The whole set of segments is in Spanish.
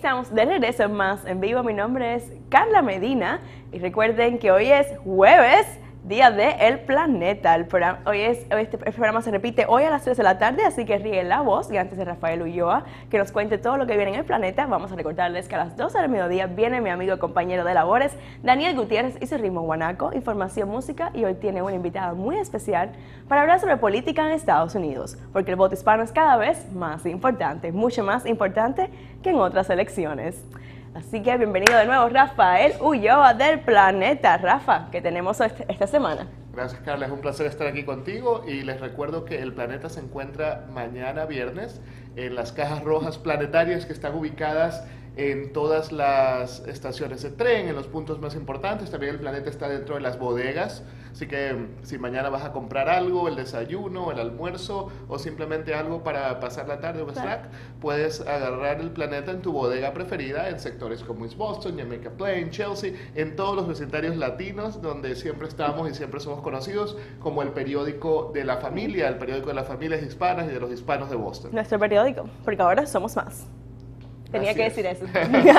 estamos de regreso más en vivo. Mi nombre es Carla Medina y recuerden que hoy es jueves, día de El Planeta. Este programa se repite hoy a las 3 de la tarde, así que ríe la voz. Y antes de Rafael Ulloa, que nos cuente todo lo que viene en El Planeta, vamos a recordarles que a las 12 del mediodía viene mi amigo y compañero de labores, Daniel Gutiérrez y su ritmo guanaco, información, música, y hoy tiene una invitada muy especial para hablar sobre política en Estados Unidos, porque el voto hispano es cada vez más importante, mucho más importante que en otras elecciones. Así que bienvenido de nuevo Rafael Ulloa del Planeta. Rafa, ¿qué tenemos esta semana? Gracias, Carla, es un placer estar aquí contigo y les recuerdo que El Planeta se encuentra mañana viernes en las cajas rojas planetarias que están ubicadas en todas las estaciones de tren, en los puntos más importantes. También El Planeta está dentro de las bodegas, así que si mañana vas a comprar algo, el desayuno, el almuerzo o simplemente algo para pasar la tarde o snack, puedes agarrar El Planeta en tu bodega preferida en sectores como East Boston, Jamaica Plain, Chelsea, en todos los vecindarios latinos donde siempre estamos y siempre somos conocidos como el periódico de la familia, el periódico de las familias hispanas y de los hispanos de Boston. Nuestro periódico, porque ahora somos más. Tenía que decir eso.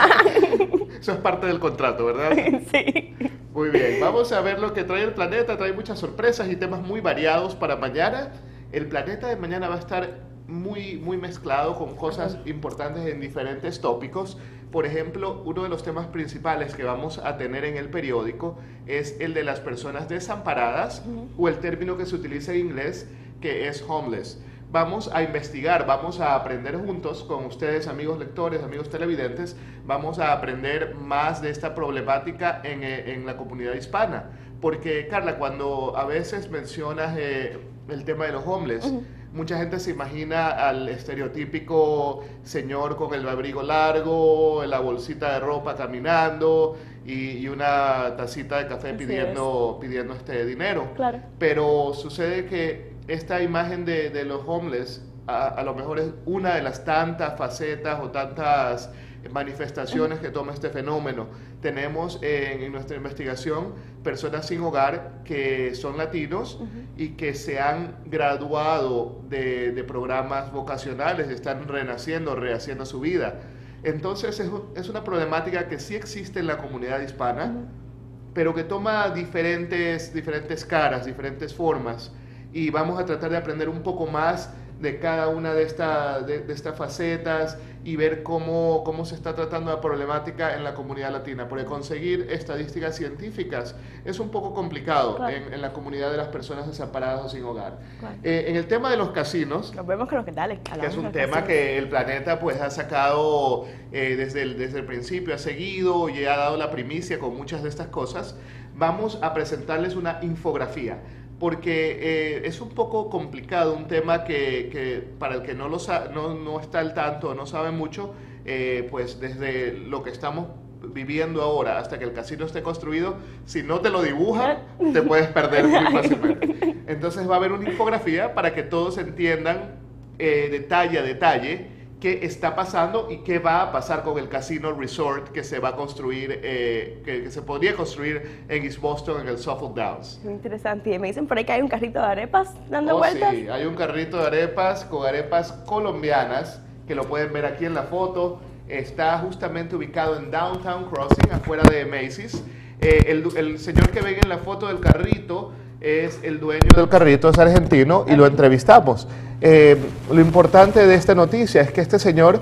Eso es parte del contrato, ¿verdad? Sí. Muy bien, vamos a ver lo que trae El Planeta. Trae muchas sorpresas y temas muy variados para mañana. El Planeta de mañana va a estar muy mezclado con cosas importantes en diferentes tópicos. Por ejemplo, uno de los temas principales que vamos a tener en el periódico es el de las personas desamparadas, o el término que se utiliza en inglés, que es homeless. Vamos a investigar, vamos a aprender juntos con ustedes, amigos lectores, amigos televidentes, vamos a aprender más de esta problemática en la comunidad hispana. Porque, Carla, cuando a veces mencionas el tema de los homeless, mucha gente se imagina al estereotípico señor con el abrigo largo, la bolsita de ropa caminando y una tacita de café pidiendo dinero. Claro. Pero sucede que esta imagen de los homeless a lo mejor es una de las tantas facetas o tantas manifestaciones que toma este fenómeno. Tenemos en nuestra investigación personas sin hogar que son latinos y que se han graduado de programas vocacionales, están rehaciendo su vida. Entonces es una problemática que sí existe en la comunidad hispana, pero que toma diferentes caras, diferentes formas. Y vamos a tratar de aprender un poco más de cada una de estas facetas y ver cómo se está tratando la problemática en la comunidad latina, porque conseguir estadísticas científicas es un poco complicado, claro, en la comunidad de las personas desamparadas o sin hogar. Claro. En el tema de los casinos, nos vemos con los que es un tema que El Planeta pues ha sacado desde el principio, ha seguido y ha dado la primicia con muchas de estas cosas. Vamos a presentarles una infografía, porque es un poco complicado, un tema que para el que no está al tanto, no sabe mucho, pues desde lo que estamos viviendo ahora hasta que el casino esté construido, si no te lo dibujan, te puedes perder muy fácilmente. Entonces va a haber una infografía para que todos entiendan detalle a detalle qué está pasando y qué va a pasar con el casino resort que se va a construir, que se podría construir en East Boston, en el Suffolk Downs. Muy interesante. Y me dicen por ahí que hay un carrito de arepas dando vueltas. Sí, hay un carrito de arepas con arepas colombianas, que lo pueden ver aquí en la foto. Está justamente ubicado en Downtown Crossing, afuera de Macy's. El señor que ven en la foto del carrito es el dueño del carrito, es argentino, y lo entrevistamos. Lo importante de esta noticia es que este señor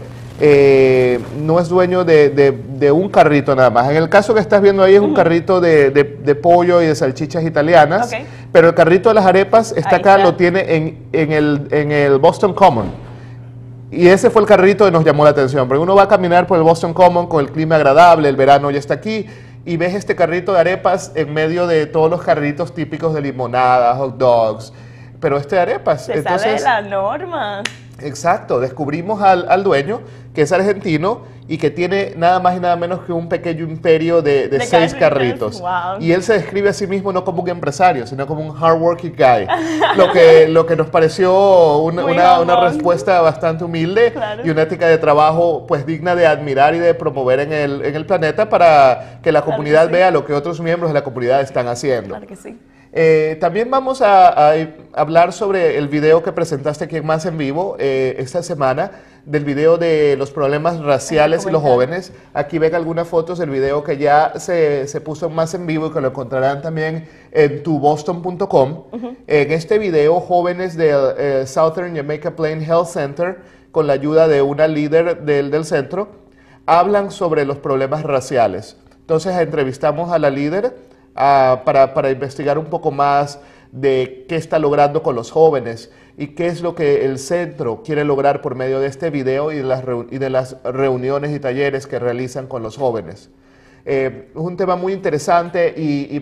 no es dueño de un carrito nada más. En el caso que estás viendo ahí es un carrito de pollo y de salchichas italianas, pero el carrito de las arepas está acá, lo tiene en el Boston Common. Y ese fue el carrito que nos llamó la atención, porque uno va a caminar por el Boston Common con el clima agradable, el verano ya está aquí, y ves este carrito de arepas en medio de todos los carritos típicos de limonada, hot dogs, pero este de arepas. Se sale de la norma. Exacto, descubrimos al dueño, que es argentino y que tiene nada más y nada menos que un pequeño imperio de 6 carritos. Wow. Y él se describe a sí mismo no como un empresario, sino como un hardworking guy. lo que nos pareció una respuesta bastante humilde, claro, y una ética de trabajo pues digna de admirar y de promover en el planeta, para que la comunidad vea lo que otros miembros de la comunidad están haciendo. Claro que sí. También vamos a hablar sobre el video que presentaste aquí en Más en Vivo esta semana, del video de los problemas raciales y los jóvenes. Aquí ven algunas fotos del video que ya se puso Más en Vivo y que lo encontrarán también en tuboston.com. En este video, jóvenes del Southern Jamaica Plain Health Center, con la ayuda de una líder del centro, hablan sobre los problemas raciales. Entonces entrevistamos a la líder para investigar un poco más de qué está logrando con los jóvenes y qué es lo que el centro quiere lograr por medio de este video y de las reuniones y talleres que realizan con los jóvenes. Es un tema muy interesante y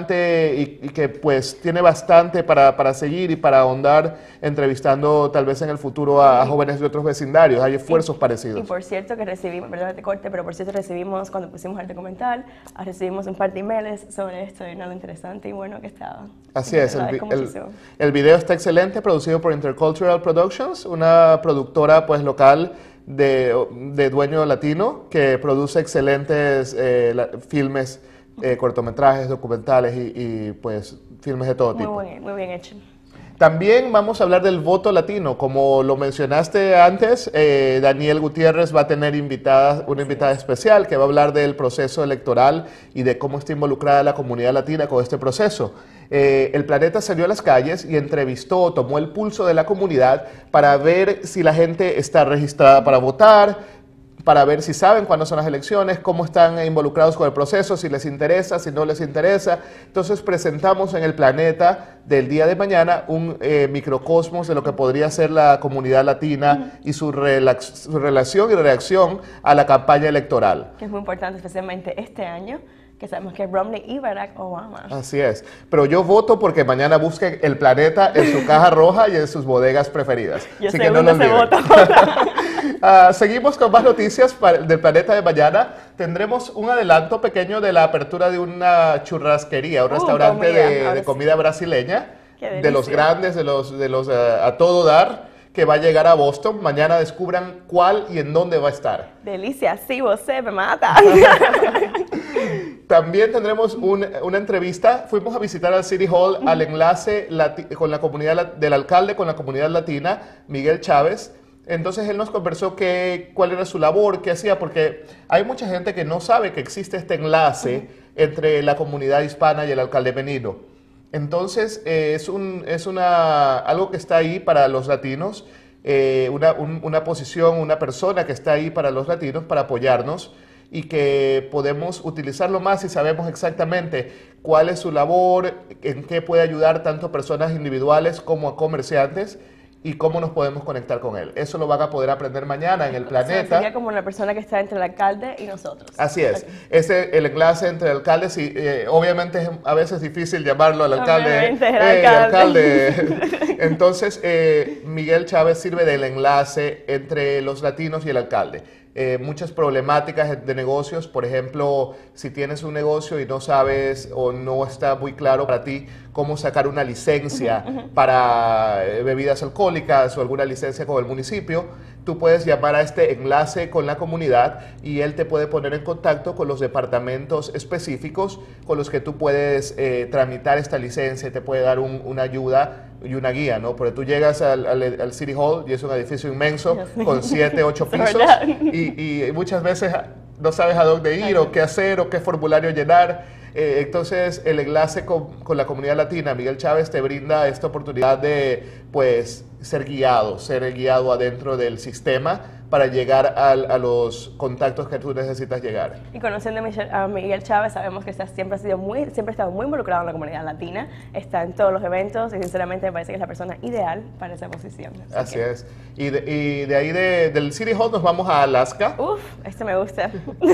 que pues tiene bastante para seguir y para ahondar, entrevistando tal vez en el futuro a jóvenes de otros vecindarios. Hay esfuerzos parecidos. Y por cierto que recibimos, perdón te corte, pero por cierto recibimos, cuando pusimos el documental, recibimos un par de emails sobre esto y nada interesante y bueno que estaba. Así es, el video está excelente, producido por Intercultural Productions, una productora pues local de dueño latino que produce excelentes filmes, cortometrajes, documentales y pues filmes de todo tipo. Muy bien hecho. También vamos a hablar del voto latino. Como lo mencionaste antes, Daniel Gutiérrez va a tener una invitada especial que va a hablar del proceso electoral y de cómo está involucrada la comunidad latina con este proceso. El Planeta salió a las calles y tomó el pulso de la comunidad para ver si la gente está registrada para votar, para ver si saben cuándo son las elecciones, cómo están involucrados con el proceso, si les interesa, si no les interesa. Entonces presentamos en el Planeta del día de mañana un microcosmos de lo que podría ser la comunidad latina y su relación y reacción a la campaña electoral. Que es muy importante, especialmente este año, que sabemos que Romney y Barack Obama. Así es. Pero yo voto porque mañana busquen el Planeta en su caja roja y en sus bodegas preferidas. Así que no lo olviden. Seguimos con más noticias del Planeta de mañana. Tendremos un adelanto pequeño de la apertura de una churrasquería, un restaurante de comida brasileña, de los grandes, de los a todo dar, que va a llegar a Boston. Mañana descubran cuál y en dónde va a estar. Delicia, sí, vos me mata. También tendremos una entrevista. Fuimos a visitar al City Hall, al enlace con la comunidad del alcalde con la comunidad latina, Miguel Chávez. Entonces él nos conversó cuál era su labor, qué hacía, porque hay mucha gente que no sabe que existe este enlace entre la comunidad hispana y el alcalde Benigno. Entonces es algo que está ahí para los latinos, una posición, una persona que está ahí para los latinos, para apoyarnos, y que podemos utilizarlo más si sabemos exactamente cuál es su labor, en qué puede ayudar tanto a personas individuales como a comerciantes, y cómo nos podemos conectar con él. Eso lo van a poder aprender mañana en el Planeta. O sea, sería como la persona que está entre el alcalde y nosotros. Así es. Okay. El enlace entre alcaldes, y obviamente es a veces difícil llamarlo al alcalde. Obviamente, el alcalde. Entonces, Miguel Chávez sirve del enlace entre los latinos y el alcalde. Muchas problemáticas de negocios, por ejemplo, si tienes un negocio y no sabes o no está muy claro para ti cómo sacar una licencia para bebidas alcohólicas o alguna licencia con el municipio, tú puedes llamar a este enlace con la comunidad y él te puede poner en contacto con los departamentos específicos con los que tú puedes tramitar esta licencia y te puede dar una ayuda y una guía, ¿no? Porque tú llegas al City Hall y es un edificio inmenso con 7, 8 pisos y muchas veces no sabes a dónde ir o qué hacer o qué formulario llenar. Entonces el enlace con la comunidad latina, Miguel Chávez, te brinda esta oportunidad de pues ser guiado adentro del sistema para llegar a los contactos que tú necesitas llegar. Y conociendo a Miguel Chávez, sabemos que siempre ha estado muy involucrado en la comunidad latina, está en todos los eventos y sinceramente me parece que es la persona ideal para esa posición. Así es. Y de ahí del City Hall nos vamos a Alaska. Uf, este me gusta.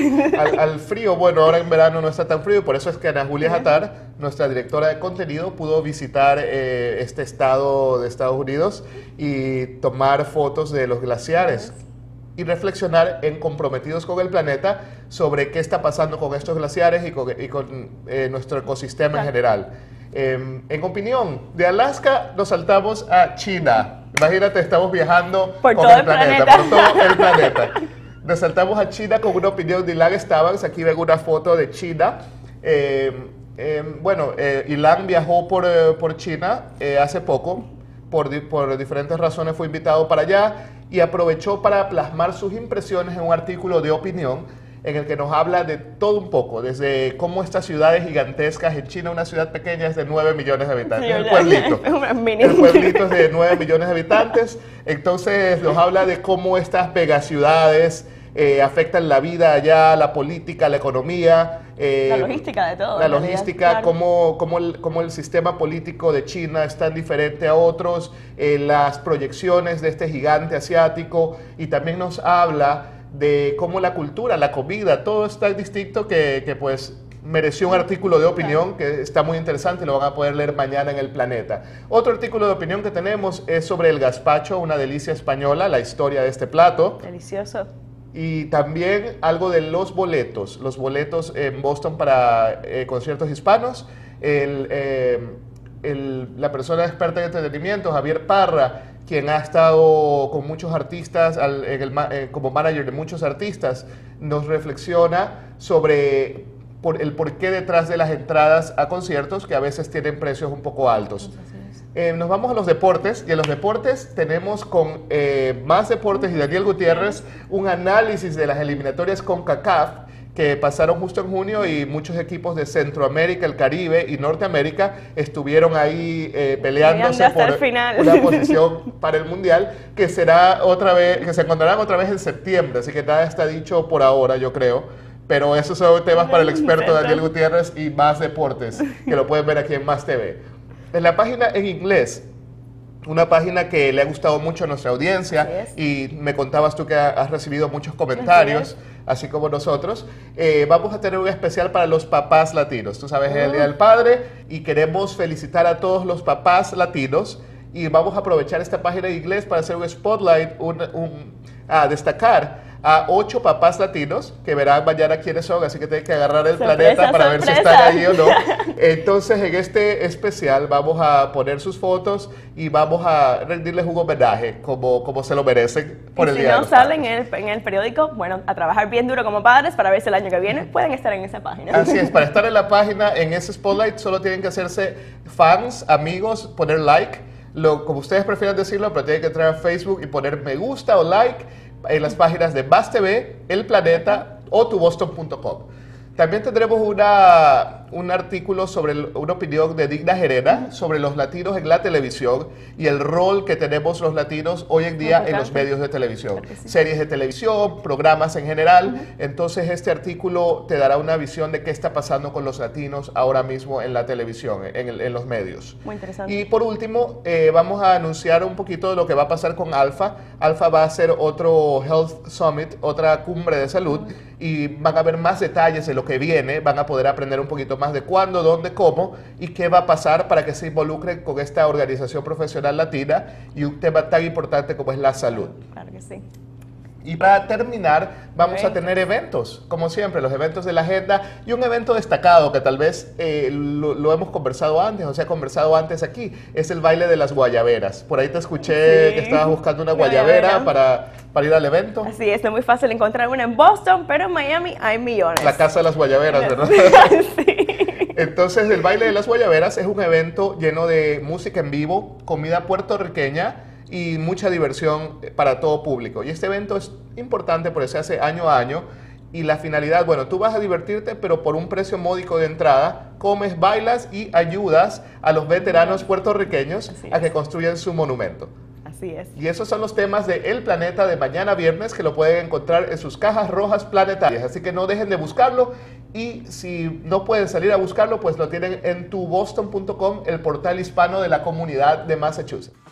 al frío, bueno, ahora en verano no está tan frío, por eso es que Ana Julia Jatar, nuestra directora de contenido, pudo visitar este estado de Estados Unidos y tomar fotos de los glaciares. Y reflexionar en Comprometidos con el Planeta sobre qué está pasando con estos glaciares y con nuestro ecosistema en general. En opinión, de Alaska nos saltamos a China. Imagínate, estamos viajando por con todo el planeta, por todo el planeta. Nos saltamos a China con una opinión de Ilan Stavans. Aquí ven una foto de China. Bueno, Ilan viajó por China hace poco, por diferentes razones fue invitado para allá y aprovechó para plasmar sus impresiones en un artículo de opinión en el que nos habla de todo un poco, desde cómo estas ciudades gigantescas en China, una ciudad pequeña es de 9 millones de habitantes, Sí, el pueblito. El pueblito es de 9 millones de habitantes, entonces nos habla de cómo estas megaciudades afectan la vida allá, la política, la economía. La logística de todo. La logística, claro. cómo el sistema político de China es tan diferente a otros, las proyecciones de este gigante asiático, y también nos habla de cómo la cultura, la comida, todo es tan distinto que pues mereció un artículo de opinión que está muy interesante, lo van a poder leer mañana en El Planeta. Otro artículo de opinión que tenemos es sobre el gazpacho, una delicia española, la historia de este plato. Delicioso. Y también algo de los boletos en Boston para conciertos hispanos. La persona experta en entretenimiento, Javier Parra, quien ha estado con muchos artistas, como manager de muchos artistas, nos reflexiona sobre el porqué detrás de las entradas a conciertos, que a veces tienen precios un poco altos. Nos vamos a los deportes, y en los deportes tenemos con Más Deportes y Daniel Gutiérrez un análisis de las eliminatorias CONCACAF que pasaron justo en junio, y muchos equipos de Centroamérica, el Caribe y Norteamérica estuvieron ahí peleándose por una posición para el Mundial, que será otra vez, que se encontrarán otra vez en septiembre, así que nada está dicho por ahora, yo creo. Pero esos son temas para el experto Daniel Gutiérrez y Más Deportes, que lo pueden ver aquí en Más TV. En la página en inglés, una página que le ha gustado mucho a nuestra audiencia, y me contabas tú que has recibido muchos comentarios, así como nosotros. Vamos a tener un especial para los papás latinos. Tú sabes, es el Día del Padre y queremos felicitar a todos los papás latinos, y vamos a aprovechar esta página en inglés para hacer un spotlight, a destacar a 8 papás latinos que verán mañana quiénes son, así que tienen que agarrar el planeta para ver si están ahí o no. Entonces, en este especial vamos a poner sus fotos y vamos a rendirles un homenaje como se lo merecen por el Día de los Padres. Si no salen en el periódico, bueno, a trabajar bien duro como padres para ver si el año que viene pueden estar en esa página. Así es, para estar en la página, en ese spotlight, solo tienen que hacerse fans, amigos, poner like, como ustedes prefieran decirlo, pero tienen que entrar a Facebook y poner me gusta o like en las páginas de Más TV, El Planeta o tuboston.com. También tendremos un artículo sobre una opinión de Digna Gerena sobre los latinos en la televisión y el rol que tenemos los latinos hoy en día en los medios de televisión. Claro, sí. Series de televisión, programas en general. Entonces este artículo te dará una visión de qué está pasando con los latinos ahora mismo en la televisión, en los medios. Muy interesante. Y por último, vamos a anunciar un poquito de lo que va a pasar con Alfa. Alfa va a hacer otro Health Summit, otra cumbre de salud, y van a ver más detalles de lo que viene, van a poder aprender un poquito más de cuándo, dónde, cómo y qué va a pasar para que se involucren con esta organización profesional latina y un tema tan importante como es la salud. Claro que sí. Y para terminar, vamos a tener eventos, como siempre, los eventos de la agenda, y un evento destacado que tal vez lo hemos conversado antes, o se ha conversado antes aquí, es el baile de las guayaberas. Por ahí te escuché que estabas buscando una guayabera para ir al evento. Así es, no es muy fácil encontrar una en Boston, pero en Miami hay millones. La casa de las guayaberas, ¿verdad? Sí. Entonces, el baile de las guayaberas es un evento lleno de música en vivo, comida puertorriqueña y mucha diversión para todo público. Y este evento es importante porque se hace año a año, y la finalidad, bueno, tú vas a divertirte, pero por un precio módico de entrada, comes, bailas y ayudas a los veteranos puertorriqueños a que construyan su monumento. Así es. Y esos son los temas de El Planeta de mañana viernes, que lo pueden encontrar en sus cajas rojas planetarias. Así que no dejen de buscarlo, y si no pueden salir a buscarlo, pues lo tienen en tuboston.com, el portal hispano de la comunidad de Massachusetts.